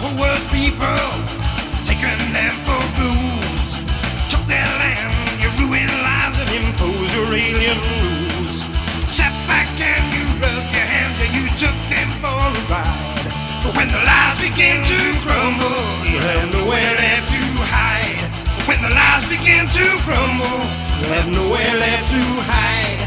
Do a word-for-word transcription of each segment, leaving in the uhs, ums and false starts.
whole world's people, taking them for fools. Took their land, you ruined lives and impose your alien rules. Sat back and you rubbed your hands and you took them for a ride. But when the lies begin to crumble, you have nowhere left to hide. But when the lies begin to crumble, you have nowhere left to hide.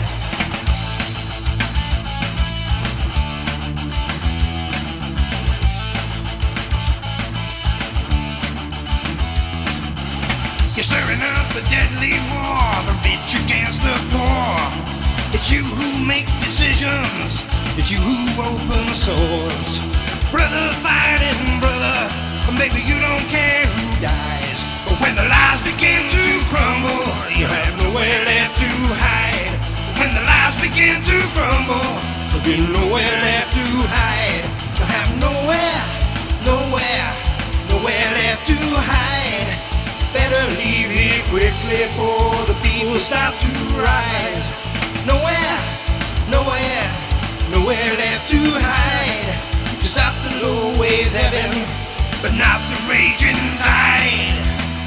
You're stirring up a deadly war, the rich against the poor. It's you who makes decisions, it's you who open the sores. Brother fighting brother, but maybe you don't care who dies. But when the lies begin to crumble, you have nowhere left to hide. When the lies begin to crumble, there'll be nowhere left to hide. You have nowhere, nowhere, nowhere left to hide. Better leave here quickly before the people start to rise. Nowhere, nowhere, nowhere left to hide. Just out the low waves heaven, but not the raging tide.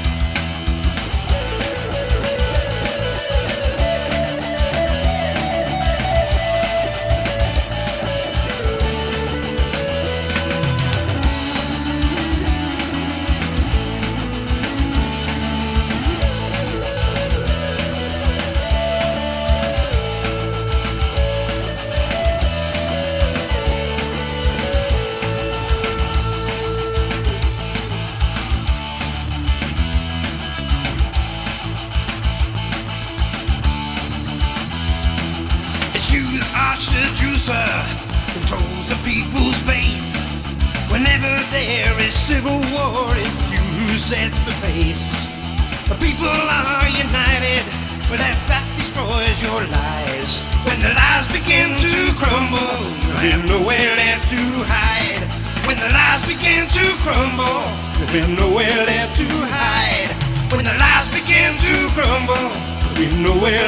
Seducer controls the people's fate. Whenever there is civil war, it's you who sets the pace. The people are united, but that, that destroys your lies. When the lies begin to crumble, there's nowhere left to hide. When the lies begin to crumble, there's nowhere left to hide. When the lies begin to crumble, there's nowhere